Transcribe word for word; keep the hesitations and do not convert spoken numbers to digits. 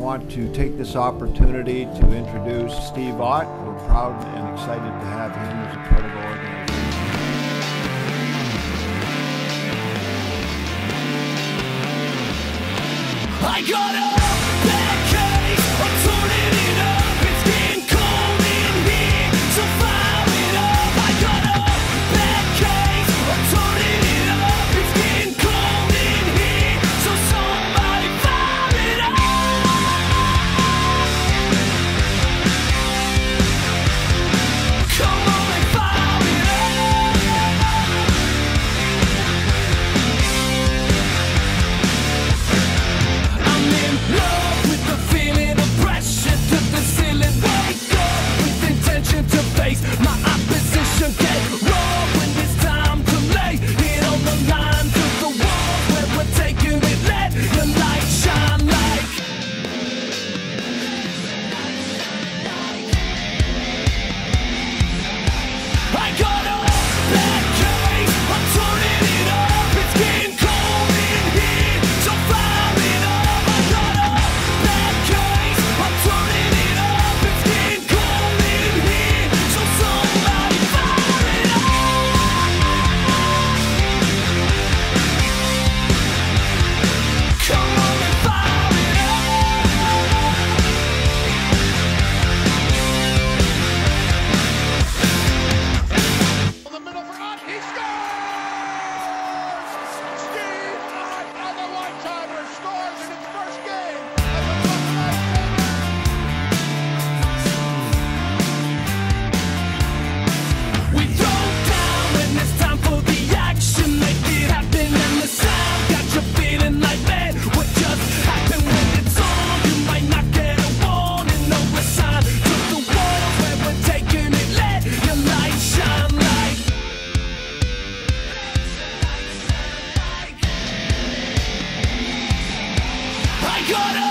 want to take this opportunity to introduce Steve Ott. We're proud and excited to have him as a part of our organization. I got a bad case, I'm turning it up, it's getting cold in here, so fire it up. I got a bad case, I'm turning it up, it's getting cold in here, so somebody fire it up. Come on and fire it up. I'm in love with the feeling of pressure to the ceiling. Wake up with intention to face my opposition. Get raw when it's time to lay it on the line to the wall where we're taking it. Let the light shine like I got a bad case, I'm turning it up, it's getting cold in here, so fire it up. I got a bad case, I'm turning it up, it's getting cold in here, so somebody fire it up. Come on and fire it The middle for Ott, he scores! Steve Ott on the one-timer scores in his first game as a We throw down when it's time for the action. Make it happen and the sound got you feeling like, man, what just happened? When it's on, you might not get a warning, no sign to the walls where we're taking it. Let your light shine like I got a